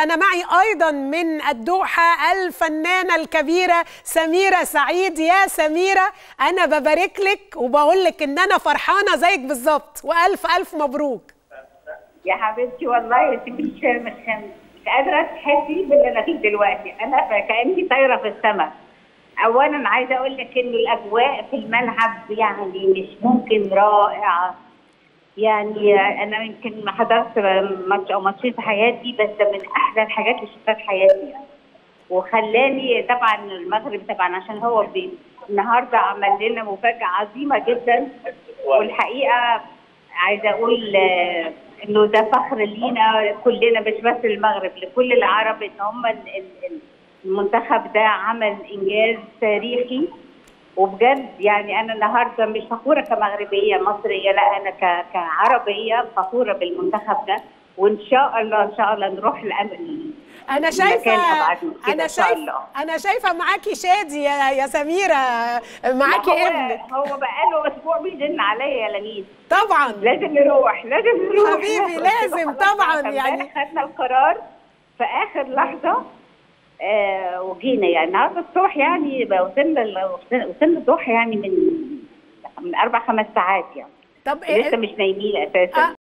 أنا معي أيضا من الدوحة الفنانة الكبيرة سميرة سعيد. يا سميرة أنا ببارك لك وبقول لك إن أنا فرحانة زيك بالظبط، وألف ألف مبروك. يا حبيبتي والله انت مش قادره تحسي باللي انا فيه دلوقتي، انا كاني طايره في السماء. اولا عايزه اقول لك ان الاجواء في الملعب يعني مش ممكن رائعه. يعني انا يمكن ما حضرت ماتش او ماتشين في حياتي، بس من احلى الحاجات اللي شفتها في حياتي يعني. وخلاني طبعا المغرب طبعا عشان هو النهارده عمل لنا مفاجاه عظيمه جدا، والحقيقه عايزه اقول انه ده فخر لينا كلنا، مش بس المغرب، لكل العرب، ان هم المنتخب ده عمل انجاز تاريخي. وبجد يعني انا النهارده مش فخوره كمغربيه مصريه، لا انا كعربيه فخوره بالمنتخب ده، وان شاء الله ان شاء الله نروح الامل. انا شايفه معاكي شادي يا سميره، معاكي ابنك. هو بقاله اسبوع بيزن عليا يا لميس. طبعا لازم نروح حبيبي، لازم طبعا. يعني خدنا القرار في اخر لحظه وجينا يعني النهارده الصبح، يعني وصلنا الضحى يعني من 4-5 ساعات يعني. طب لسه مش نايمين اساسا.